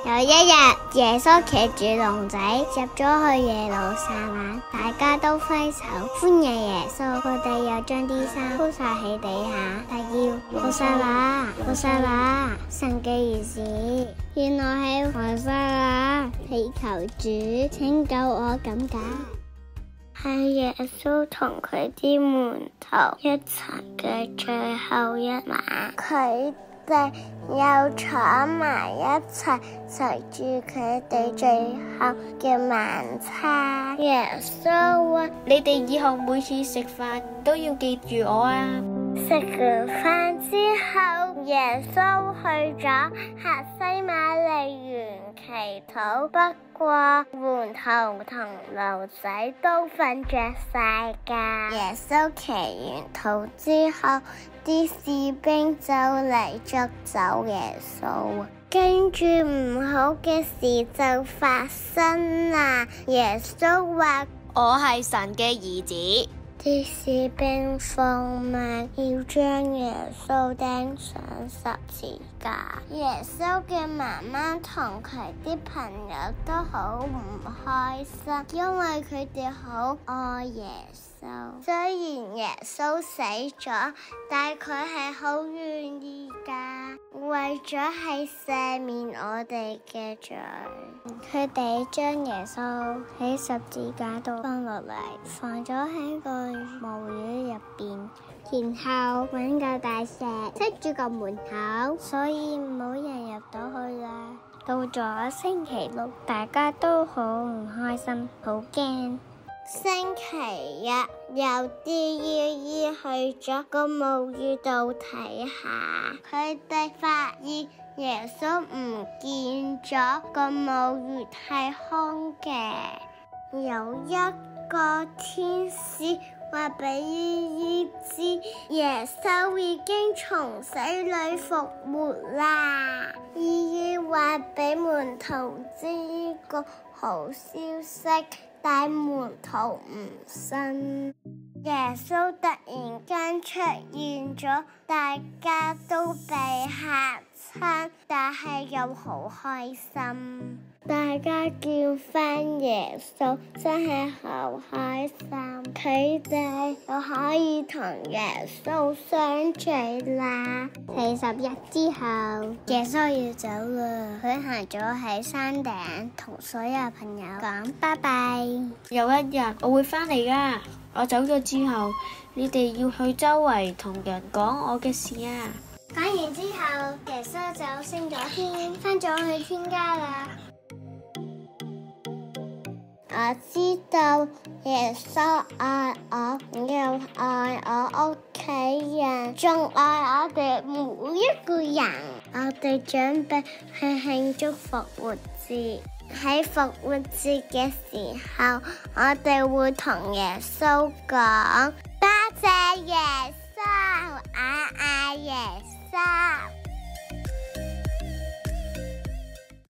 有一日，耶穌騎住龍仔入咗去耶路撒冷，大家都揮手歡迎耶穌。佢哋又將啲衫鋪晒喺地下，大叫和散那，和散那，神嘅兒子。原來係和散那，祈求主拯救我咁解。係耶穌同佢啲門徒一齊嘅最後一晚，佢哋又坐埋一齊食住佢哋最後嘅晚餐。耶穌話： 你哋以後每次食飯都要記住我啊！ 食完飯之後，耶穌去咗客西馬尼園祈禱。不過門徒同驢仔都瞓着晒㗎。耶穌祈完禱之後，啲士兵就嚟捉走耶穌。跟住唔好嘅事就發生啦。耶穌話： 我係神嘅兒子。 啲士兵放慢要將耶穌釘上十字架。耶穌嘅媽媽同佢啲朋友都好唔開心，因為佢哋好愛耶穌。雖然耶穌死咗，但佢係好願意㗎，為咗係赦免我哋嘅罪。佢哋將耶穌喺十字架度放落嚟，放咗喺個木魚入邊，然後搵嚿大石塞住個門口，所以冇人入到去啦。到咗星期六，大家都好唔開心，好驚。星期日，有啲姨姨去咗個木魚度睇下，佢哋發現耶穌唔見咗，個木魚係空嘅。有一個天使話俾姨姨知，耶穌已經從死裏復活啦。姨姨話俾門徒知呢個好消息，但門徒唔信。耶穌突然間出現咗，大家都被嚇親，但係又好開心。大家見返耶穌真係好開心，佢哋又可以同耶穌相聚啦。40日之後，耶穌要走啦，佢行咗喺山頂，同所有朋友講拜拜。 有一日我會返嚟㗎，我走咗之後，你哋要去周圍同人講我嘅事啊。 講完之後，耶穌就升咗天，返咗去天家啦。我知道耶穌愛我，又愛我屋企人，仲愛我哋每一個人。我哋準備去慶祝復活節。喺復活節嘅時候，我哋會同耶穌講：多謝耶穌，我愛耶穌。